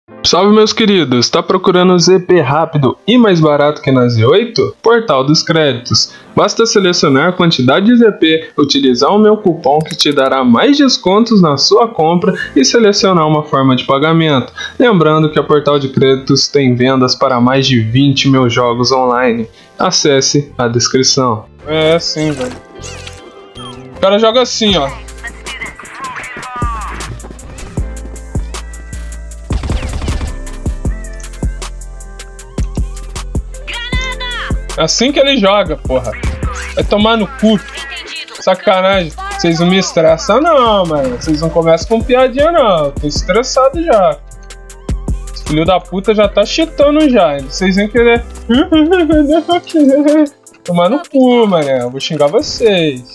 Salve meus queridos, tá procurando ZP rápido e mais barato que na Z8? Portal dos Créditos. Basta selecionar a quantidade de ZP, utilizar o meu cupom que te dará mais descontos na sua compra e selecionar uma forma de pagamento. Lembrando que a Portal de Créditos tem vendas para mais de 20 mil jogos online. Acesse a descrição. É assim, velho. O cara joga assim, ó. É assim que ele joga, porra. Vai tomar no cu. Sacanagem. Vocês não me estressam não, mano. Vocês não começam com piadinha não. Eu tô estressado já. Esse filho da puta já tá cheatando já. Vocês vêm querer... Tomar no cu, mano. Eu vou xingar vocês.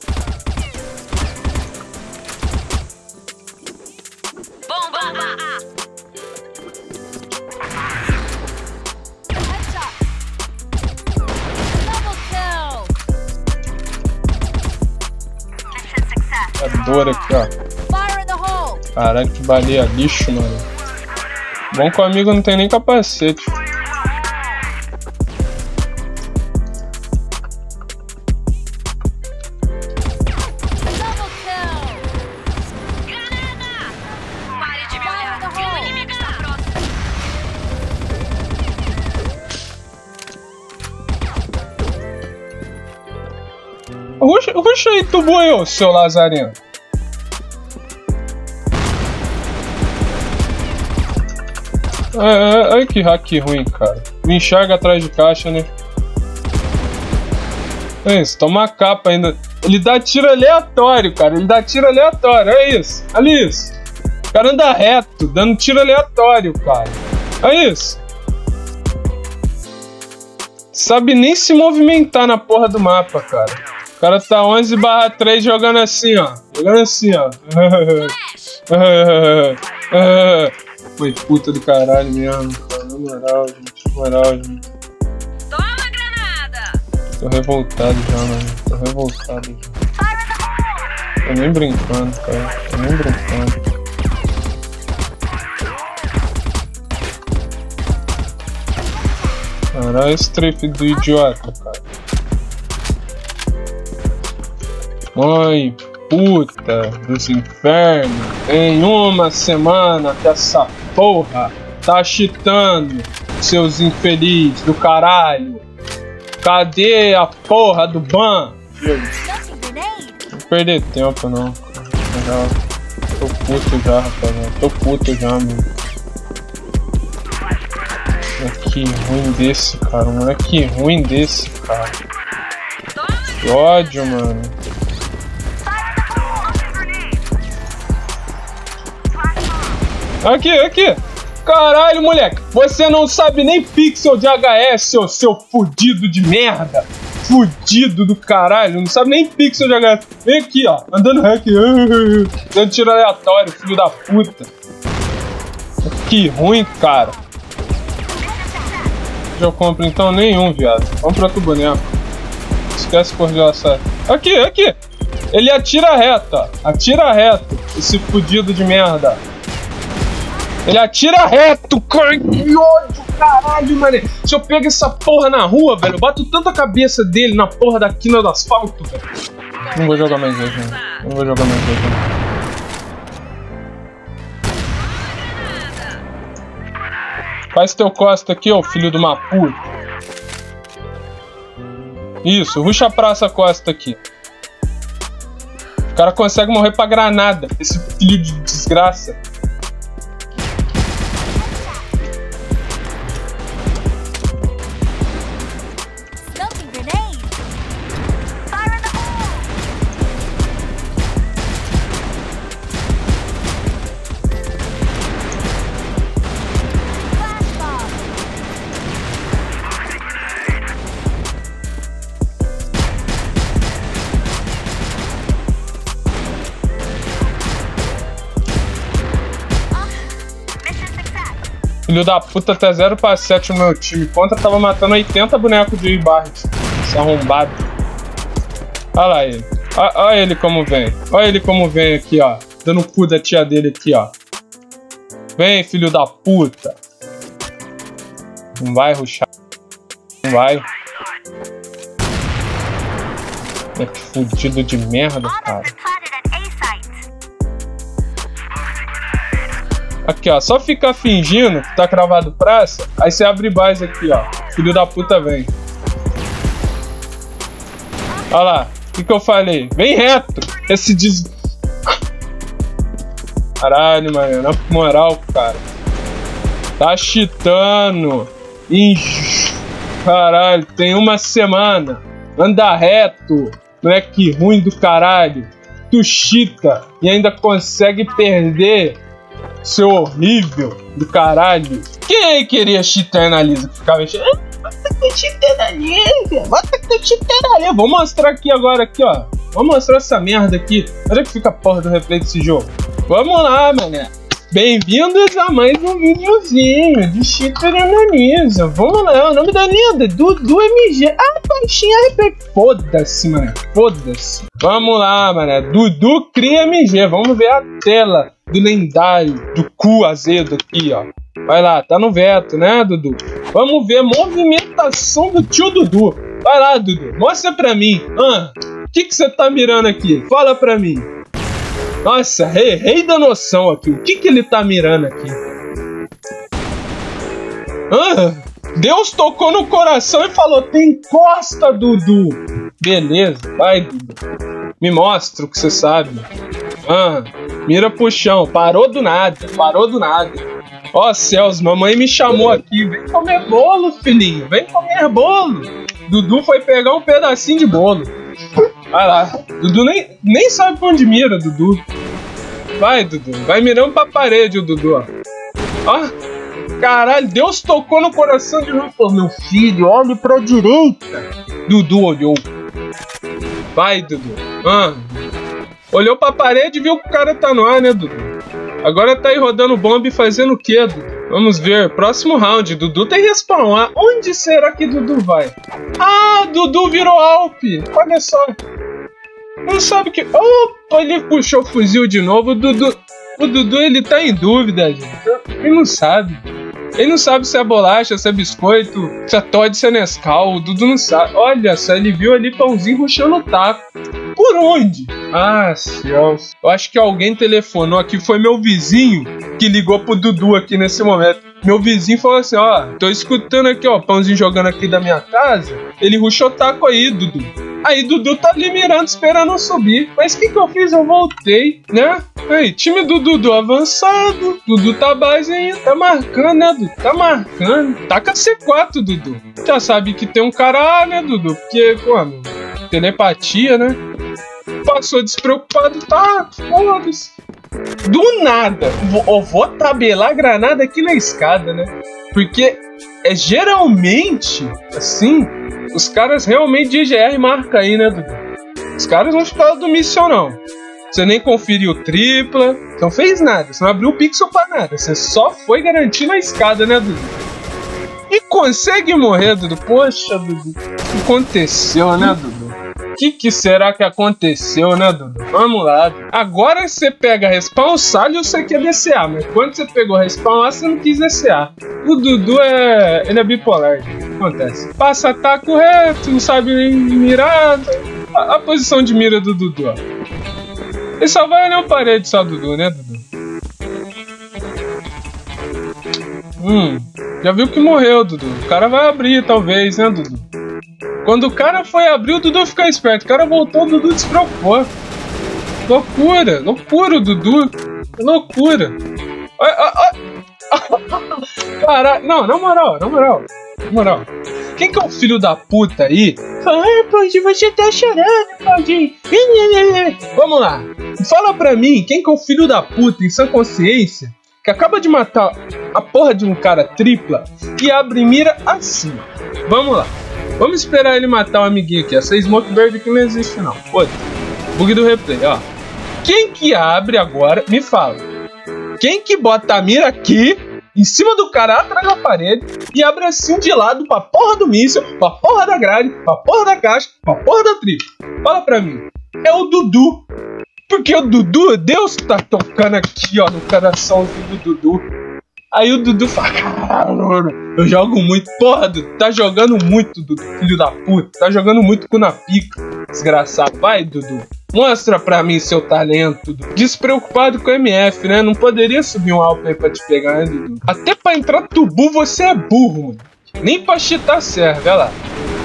Dor aqui, ó. Caralho, que baleia lixo, mano. Bom que o amigo não tem nem capacete. Ruxa aí, tu boiou, seu lazarento. Olha que hack ruim, cara. Me enxerga atrás de caixa, né? É isso, toma a capa ainda. Ele dá tiro aleatório, cara. Ele dá tiro aleatório, é isso. Olha isso. O cara anda reto, dando tiro aleatório, cara. É isso. Sabe nem se movimentar na porra do mapa, cara. O cara tá 11/3 jogando assim, ó. Jogando assim, ó. Foi puta do caralho mesmo, cara. Na moral, gente. Na moral, gente. Toma granada! Tô revoltado já, mano. Tô revoltado já. Tô nem brincando, cara. Tô nem brincando. Caralho, esse trip do idiota, cara. Mãe, puta dos infernos. Em uma semana que essa porra tá cheatando, seus infelizes do caralho. Cadê a porra do ban? Não vou perder tempo não. Tô puto já, rapaziada. Tô puto já, mano. Que ruim desse, cara. Um moleque ruim desse, cara. Que ódio, mano. Aqui, aqui. Caralho, moleque. Você não sabe nem pixel de HS, seu fudido de merda. Fudido do caralho. Não sabe nem pixel de HS. Vem aqui, ó. Andando hack. Dando tiro aleatório, filho da puta. Que ruim, cara. Eu compro então nenhum, viado. Compra outro boneco. Esquece congelação. Aqui, aqui. Ele atira reto, ó. Atira reto. Esse fudido de merda. Ele atira reto, cara. Que ódio, caralho, mano. Se eu pego essa porra na rua, velho, eu bato tanto a cabeça dele na porra da quina do asfalto, velho. Não vou jogar mais hoje, né? Não vou jogar mais hoje, né? Faz teu costa aqui, ó, filho de uma puta. Isso, ruxa a praça costa aqui. O cara consegue morrer pra granada, esse filho de desgraça. Filho da puta, até 0/7 no meu time. Contra tava matando 80 bonecos de Barret. Esse arrombado. Olha lá ele. Olha ele como vem. Olha ele como vem aqui, ó. Dando o cu da tia dele aqui, ó. Vem, filho da puta. Não vai rushar. Não vai. É que fudido de merda, cara. Aqui, ó. Só ficar fingindo que tá cravado praça. Aí você abre base aqui, ó. Filho da puta vem. Olha lá. O que eu falei? Vem reto. Esse Caralho, mano. Na moral, cara. Tá cheatando. Caralho. Tem uma semana. Anda reto. Moleque ruim do caralho. Tu cheata e ainda consegue perder. Seu horrível do caralho. Quem aí queria cheatar na Lisa? Ficava enchendo. Bota que eu cheatei na Lisa. Bota que eu cheatei na Lisa. Vou mostrar aqui agora, aqui, ó. Vou mostrar essa merda aqui. Onde é que fica a porra do replay desse jogo? Vamos lá, mané. Bem-vindos a mais um videozinho de cheater anonisa. Vamos lá, o nome da linda, Dudu MG. Ah, baixinha RP. Foda-se, mané. Foda-se. Vamos lá, mané. Dudu cria MG. Vamos ver a tela do lendário, do cu azedo aqui, ó. Vai lá, tá no veto, né, Dudu? Vamos ver a movimentação do tio Dudu. Vai lá, Dudu. Mostra pra mim. O que você tá mirando aqui? Fala pra mim. Nossa, rei da noção aqui. O que ele tá mirando aqui? Deus tocou no coração e falou: tem costa, Dudu. Beleza, vai, Dudu. Me mostra o que você sabe. Mira pro chão. Parou do nada. Parou do nada. Ó céus, mamãe me chamou aqui. Vem comer bolo, filhinho. Vem comer bolo. Dudu foi pegar um pedacinho de bolo. Vai lá. Dudu nem sabe pra onde mira, Dudu. Vai, Dudu. Vai mirando pra parede, o Dudu, ó. Ó. Caralho, Deus tocou no coração de novo. Meu filho, olhe pra direita. Dudu olhou. Vai, Dudu. Olhou pra parede e viu que o cara tá no ar, né, Dudu? Agora tá aí rodando bomba e fazendo o quê, Dudu? Vamos ver. Próximo round. Dudu tem respawn. Onde será que Dudu vai? Dudu virou Alp. Olha só. Não sabe que... Opa, ele puxou o fuzil de novo. O Dudu, ele tá em dúvida, gente. Ele não sabe. Ele não sabe se é bolacha, se é biscoito, se é Todd, se é Nescau. O Dudu não sabe. Olha só, ele viu ali pãozinho rushando o taco. Por onde? Céus. Eu acho que alguém telefonou aqui. Foi meu vizinho que ligou pro Dudu aqui nesse momento. Meu vizinho falou assim, tô escutando aqui, pãozinho jogando aqui da minha casa. Ele rushou taco aí, Dudu. Aí Dudu tá ali mirando, esperando eu subir. Mas o que eu fiz? Eu voltei, né? Aí, time do Dudu avançado. Dudu tá base aí, tá marcando, né, Dudu? Tá marcando. Taca C4, Dudu. Já sabe que tem um cara, né, Dudu? Porque, mano, telepatia, né? Passou despreocupado, tá? Foda-se. Do nada. Eu vou tabelar a granada aqui na escada, né? Porque geralmente, assim, os caras realmente de GR marcam aí, né, Dudu? Os caras não ficaram do missão, não. Você nem conferiu tripla, você não fez nada, você não abriu o pixel pra nada. Você só foi garantindo a escada, né, Dudu? E consegue morrer, Dudu? Poxa, Dudu. O que aconteceu, né, Dudu? O que será que aconteceu, né, Dudu? Vamos lá, Dudu. Agora você pega respawn sal e você quer DCA, mas quando você pegou respawn lá, você não quis DCA. O Dudu ele é bipolar, gente. Acontece. Passa ataque reto, não sabe nem mirar. A posição de mira do Dudu, ó. Ele só vai olhar a parede só, Dudu, né, Dudu? Já viu que morreu, Dudu. O cara vai abrir, talvez, né, Dudu? Quando o cara foi abrir, o Dudu ficou esperto. O cara voltou, o Dudu despreocupou. Loucura. Loucura, o Dudu. Loucura. Caralho. Não, na moral. Quem que é o filho da puta aí? Pode, você tá chorando, pode. Vamos lá. Fala pra mim, quem que é o filho da puta em sã consciência que acaba de matar a porra de um cara tripla e abre mira assim? Vamos lá. Vamos esperar ele matar o amiguinho aqui. Essa smoke verde aqui não existe, não. Foda-se. Bug do replay, ó. Quem que abre agora? Me fala. Quem que bota a mira aqui, em cima do cara, atrás da parede, e abre assim de lado pra porra do míssil, pra porra da grade, pra porra da caixa, pra porra da tripla? Fala pra mim. É o Dudu. Porque o Dudu, Deus tá tocando aqui, ó, no coraçãozinho do Dudu. Aí o Dudu fala, caralho, eu jogo muito. Porra, Dudu, tá jogando muito, Dudu, filho da puta. Tá jogando muito cu na pica, desgraçado. Vai, Dudu, mostra pra mim seu talento, Dudu. Despreocupado com o MF, né? Não poderia subir um Alp aí pra te pegar, né, Dudu? Até pra entrar tubu você é burro, mano. Nem pra cheatar serve, olha lá.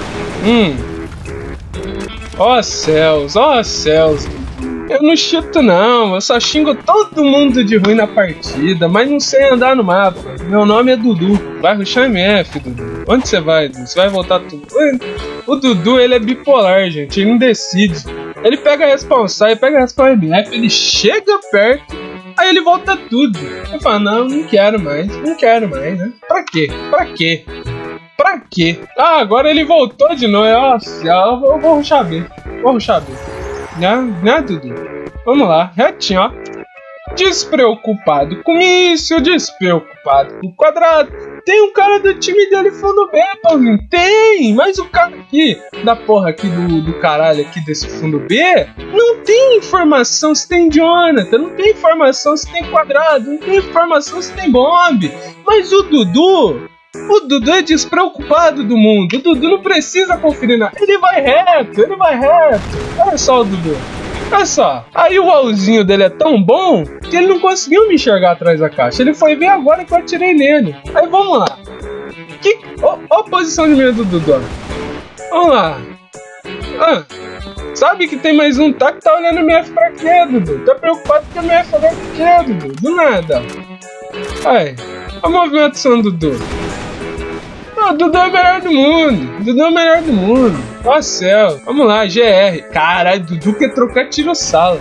Ó céus, ó céus. Eu não chito não, eu só xingo todo mundo de ruim na partida, mas não sei andar no mapa. Meu nome é Dudu, vai rushar MF, Dudu. Onde você vai, Dudu? Você vai voltar tudo? O Dudu, ele é bipolar, gente, ele não decide. Ele pega a responsa, ele pega a responsa MF, ele chega perto, aí ele volta tudo. Eu falo, não quero mais, né? Pra quê? Pra quê? Ah, agora ele voltou de novo. Nossa, eu vou rushar B. Né, Dudu? Vamos lá, retinho, ó. Despreocupado com isso, despreocupado com o quadrado. Tem um cara do time dele fundo B, Paulinho. Tem, mas o cara aqui, da porra aqui do caralho aqui desse fundo B, não tem informação se tem Jonathan, não tem informação se tem quadrado, não tem informação se tem bomb. Mas o Dudu é despreocupado do mundo. O Dudu não precisa conferir nada. Ele vai reto. Olha só o Dudu. Olha só. Aí o wallzinho dele é tão bom que ele não conseguiu me enxergar atrás da caixa. Ele foi ver agora que eu atirei nele. Aí vamos lá. Ó a posição de mira do Dudu. Vamos lá. Sabe que tem mais um que tá olhando MF pra quê, Dudu? Tá preocupado com o MF olhando pra quê, Dudu? Do nada. Aí. A movimentação do Dudu. O Dudu é o melhor do mundo. Ó céu. Vamos lá, GR. Caralho, Dudu quer trocar tiro sala.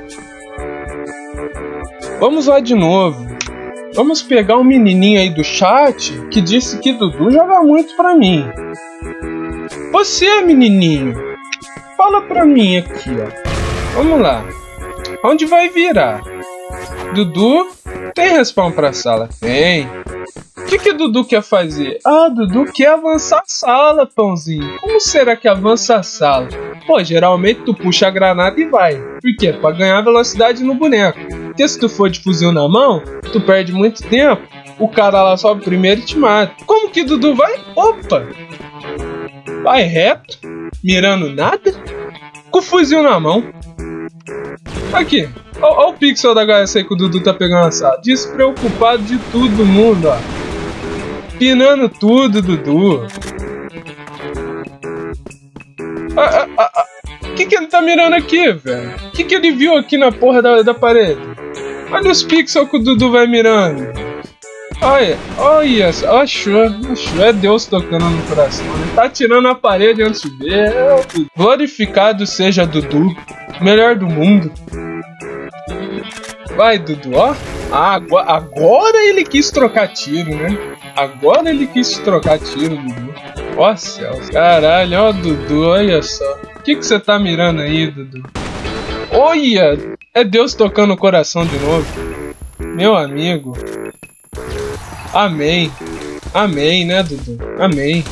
Vamos lá de novo. Vamos pegar um menininho aí do chat que disse que Dudu joga muito pra mim. Você, menininho, fala pra mim aqui, ó. Vamos lá. Onde vai virar? Dudu tem respawn pra sala? Tem. O que Dudu quer fazer? Ah, Dudu quer avançar a sala, pãozinho. Como será que avança a sala? Pô, geralmente tu puxa a granada e vai. Por quê? Pra ganhar velocidade no boneco. Porque se tu for de fuzil na mão, tu perde muito tempo. O cara lá sobe primeiro e te mata. Como que Dudu vai? Opa! Vai reto, mirando nada, com o fuzil na mão. Aqui. Olha o pixel da HS aí que o Dudu tá pegando a sala. Despreocupado de todo mundo, ó. Pinando tudo, Dudu. O que ele tá mirando aqui, velho? O que ele viu aqui na porra da parede? Olha os pixels que o Dudu vai mirando. Olha, achou. É Deus tocando no coração. Ele tá tirando a parede antes de ver. Glorificado seja Dudu, melhor do mundo. Vai, Dudu, ó. Agora ele quis trocar tiro, né? Dudu. Ó céus. Caralho, ó, Dudu, olha só. O que você tá mirando aí, Dudu? Olha! É Deus tocando o coração de novo. Meu amigo. Amém. Amém, né, Dudu? Amém.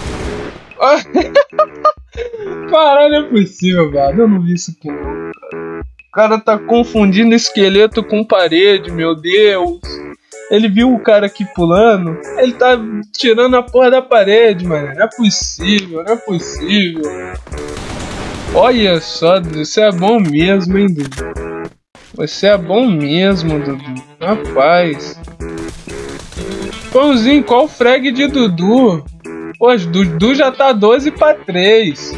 Caralho, é possível, velho. Eu não vi isso aqui, não. O cara tá confundindo esqueleto com parede, meu Deus. Ele viu o cara aqui pulando, ele tá tirando a porra da parede, mano. Não é possível. Olha só, Dudu, você é bom mesmo, hein, Dudu? Você é bom mesmo, Dudu. Rapaz. Pãozinho, qual o frag de Dudu? Poxa, Dudu já tá 12-3.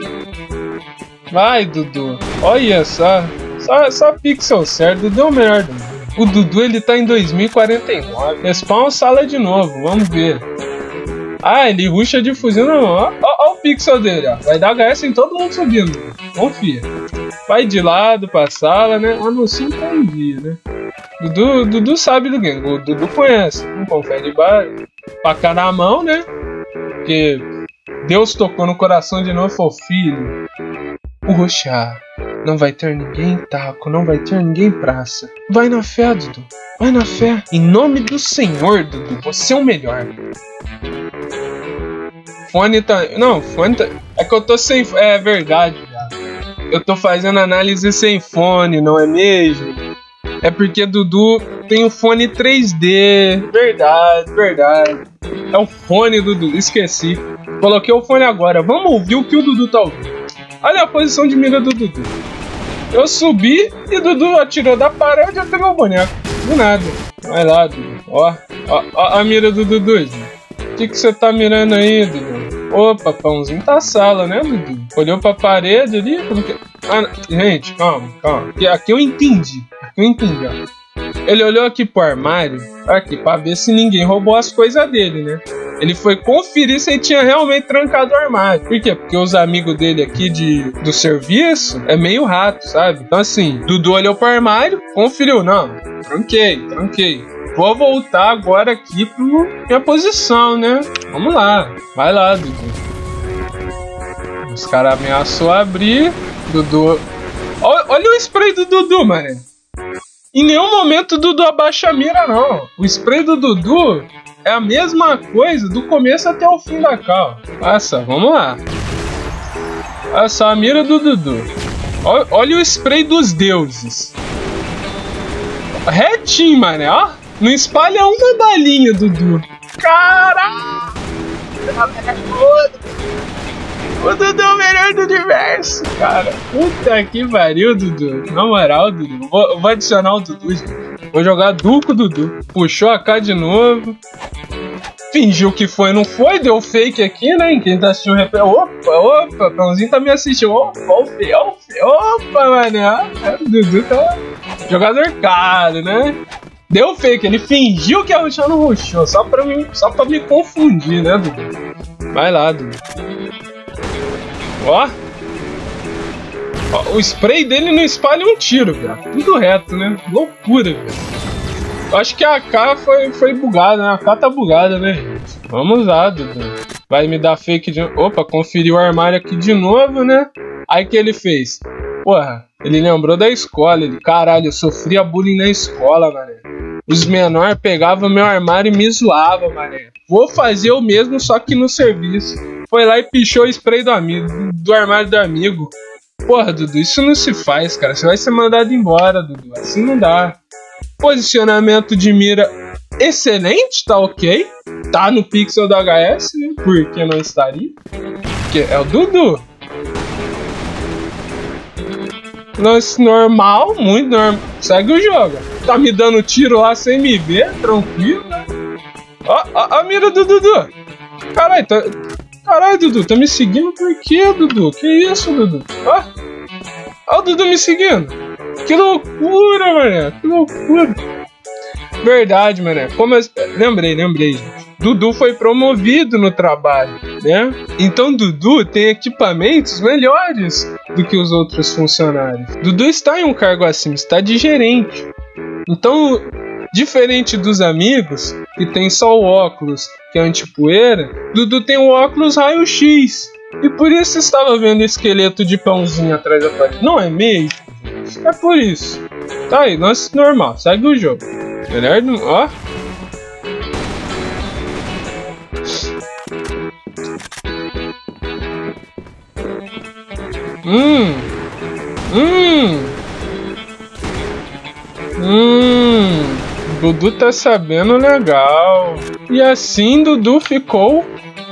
Vai, Dudu. Olha só. Só pixel certo. Dudu é o melhor do mundo. O Dudu, ele tá em 2049. Respawn sala de novo. Vamos ver. Ah, ele rusha de fuzil na mão. Ó o pixel dele, ó. Vai dar HS em todo mundo subindo. Confia. Vai de lado pra sala, né? A não se entendia, né? Dudu sabe do game. O Dudu conhece. Não confere pra cá na mão, né? Porque Deus tocou no coração de novo e falou: filho, o roxar. Não vai ter ninguém em taco, não vai ter ninguém em praça. Vai na fé, Dudu. Vai na fé. Em nome do Senhor, Dudu, você é o melhor. Fone tá... Não, fone tá... É que eu tô sem... É verdade, cara. Eu tô fazendo análise sem fone, não é mesmo? É porque Dudu tenho fone 3D. Verdade. É o fone do Dudu, esqueci. Coloquei o fone agora. Vamos ouvir o que o Dudu tá ouvindo. Olha a posição de mira do Dudu. Eu subi e o Dudu atirou da parede e eu peguei o boneco. Do nada. Vai lá, Dudu. Ó a mira do Dudu, gente. O que você tá mirando aí, Dudu? Opa, pãozinho tá sala, né, Dudu? Olhou pra parede ali. Gente, calma. Aqui eu entendi. Ó. Ele olhou aqui pro armário, aqui, pra ver se ninguém roubou as coisas dele, né? Ele foi conferir se ele tinha realmente trancado o armário. Por quê? Porque os amigos dele aqui do serviço é meio rato, sabe? Então assim, Dudu olhou pro armário, conferiu. Não, tranquei. Vou voltar agora aqui pra minha posição, né? Vamos lá. Vai lá, Dudu. Os caras ameaçou abrir. Dudu... Olha o spray do Dudu, mané. Em nenhum momento o Dudu abaixa a mira, não. O spray do Dudu é a mesma coisa do começo até o fim da cal. Passa, vamos lá. Olha só a mira do Dudu. Olha o spray dos deuses. Retinho, mané, ó. Não espalha uma balinha, Dudu. Caralho! O Dudu é o melhor do universo, cara. Puta que pariu, Dudu. Na moral, Dudu. Vou adicionar o Dudu, gente. Vou jogar duo com o Dudu. Puxou a K de novo. Fingiu que foi, não foi. Deu fake aqui, né? Quem tá assistindo o Opa, o Pãozinho tá me assistindo. Opa, mané. O Dudu tá jogador caro, né? Deu fake, ele fingiu que ia rushar, não rushou. Só pra me confundir, né, Dudu? Vai lá, Dudu. Ó, o spray dele não espalha um tiro, velho. Tudo reto, né? Loucura, velho. Acho que a AK foi bugada, né? A AK tá bugada, né, gente? Vamos lá, Dudu. Vai me dar fake de... Opa, conferiu o armário aqui de novo, né? Aí que ele fez? Porra, ele lembrou da escola. Caralho, eu sofria bullying na escola, mané. Os menores pegavam meu armário e me zoavam, mané. Vou fazer o mesmo, só que no serviço. Foi lá e pichou o spray do armário do amigo. Porra, Dudu, isso não se faz, cara. Você vai ser mandado embora, Dudu. Assim não dá. Posicionamento de mira excelente, tá ok. Tá no pixel do HS, né? Por que não estaria? Porque é o Dudu. Lance normal, muito normal. Segue o jogo. Tá me dando tiro lá sem me ver, tranquilo, né? Ó a mira do Dudu. Caralho, Dudu, tá me seguindo por quê, Dudu? Que isso, Dudu? Ó o Dudu me seguindo. Que loucura, mané. Que loucura. Verdade, mané. Lembrei, gente. Dudu foi promovido no trabalho, né? Então Dudu tem equipamentos melhores do que os outros funcionários. Dudu está em um cargo acima, está de gerente. Então, diferente dos amigos, que tem só o óculos, que é anti-poeira, Dudu tem o óculos raio-x. E por isso estava vendo esqueleto de pãozinho atrás da parede. Não é mesmo? É por isso. Tá aí, lance normal, segue o jogo. Melhor do... Ó. Dudu tá sabendo legal. E assim Dudu ficou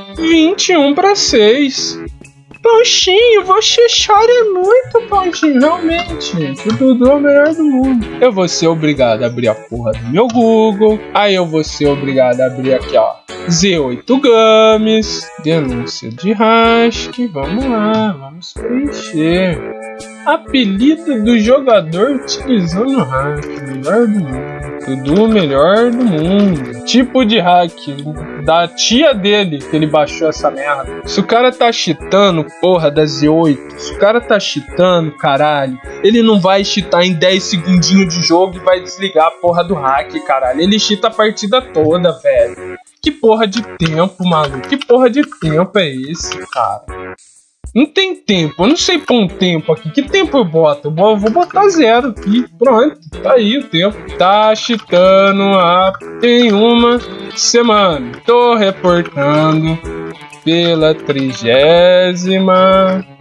21-6. Ponchinho, você chora muito, Ponchinho. Realmente, o Dudu é o melhor do mundo. Eu vou ser obrigado a abrir a porra do meu Google. Aí eu vou ser obrigado a abrir aqui, ó, Z8 Games. Denúncia de hack. Vamos lá, vamos preencher. Apelido do jogador utilizando hack. Melhor do mundo. Dudu, melhor do mundo. Tipo de hack da tia dele que ele baixou essa merda. Se o cara tá cheatando, porra, da Z8. Se o cara tá cheatando, caralho, ele não vai cheatar em 10 segundinhos de jogo e vai desligar a porra do hack, caralho. Ele cheata a partida toda, velho. Que porra de tempo, maluco? Que porra de tempo é esse, cara? Não tem tempo, eu não sei pôr um tempo aqui. Que tempo eu boto? Eu vou botar 0 aqui. Pronto, tá aí o tempo. Tá cheatando tem uma semana. Tô reportando pela 30ª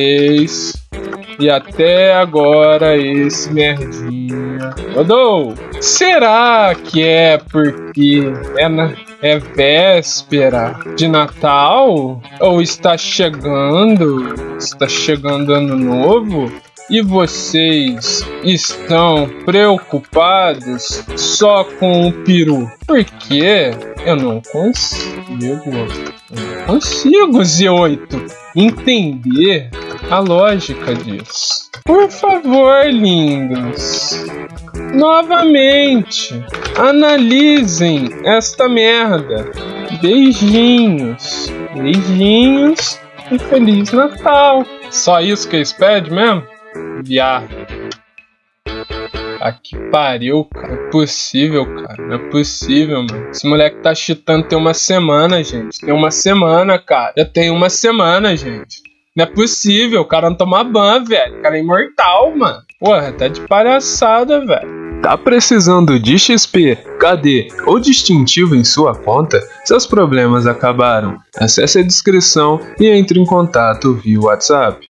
vez. E até agora esse merdinha rodou. Será que é porque é véspera de Natal? Ou está chegando ano novo? E vocês estão preocupados só com o peru? Porque eu não consigo, Z8, entender a lógica disso. Por favor, lindos, novamente, analisem esta merda. Beijinhos e Feliz Natal. Só isso que eles pedem mesmo? Viado. Que pariu, cara. Não é possível, cara. Não é possível, mano. Esse moleque tá cheatando tem uma semana, gente. Tem uma semana, cara. Já tem uma semana, gente. Não é possível. O cara não toma ban, velho. O cara é imortal, mano. Porra, tá de palhaçada, velho. Tá precisando de XP, KD ou distintivo em sua conta? Seus problemas acabaram. Acesse a descrição e entre em contato via WhatsApp.